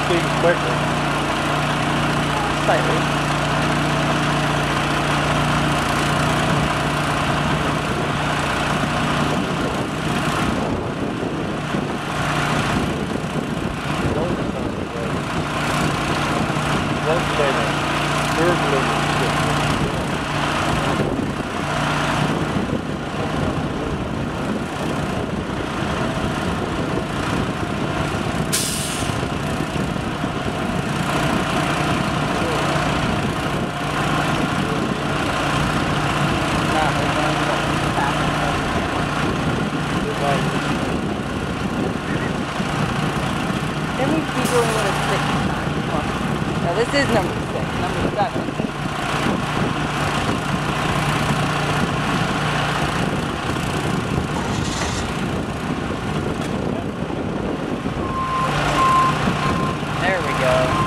speed is quicker. Slightly. Then we keep going with a 6 time. Now this is number 6, number 7. There we go.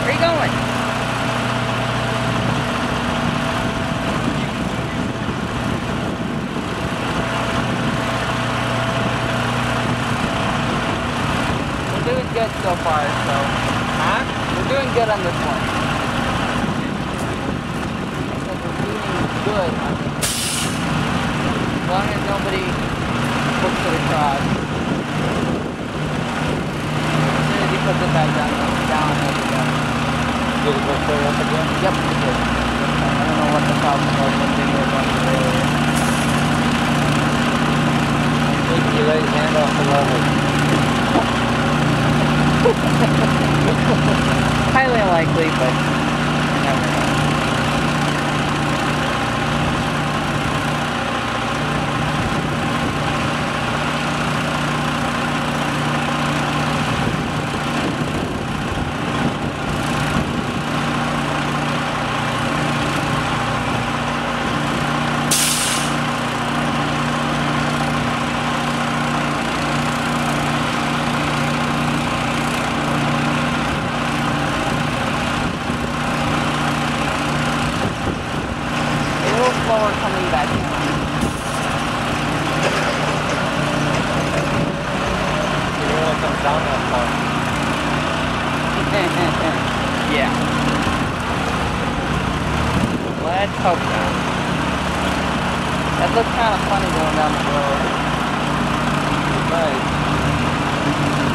Where are you going? We're doing good so far, so. Huh? We're doing good on this one. Because we're doing good on this one. As long as nobody looks to the cross. As soon as he puts it back down, there we go. Did it go straight up again? Yep, it did. I don't know what the problem was when they were going earlier. Maybe you let his hand off the lever. Highly unlikely, but you never know. Slower coming back down. You don't want to come down that far. Yeah. Let's hope not. That looks kind of funny going down the road. Right.